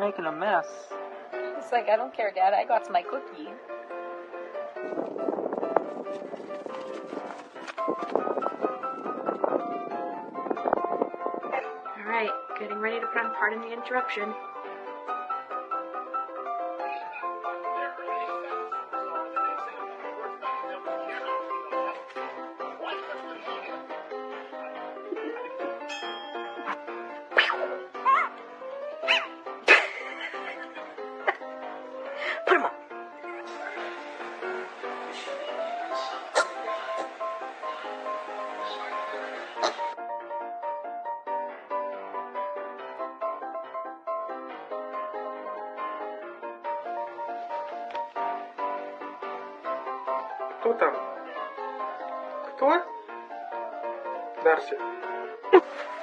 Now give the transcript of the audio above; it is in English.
making a mess. He's like, I don't care, Dad. I got my cookie. Alright, getting ready to pardon the interruption. Put him up. Кто там? Кто? Дарси.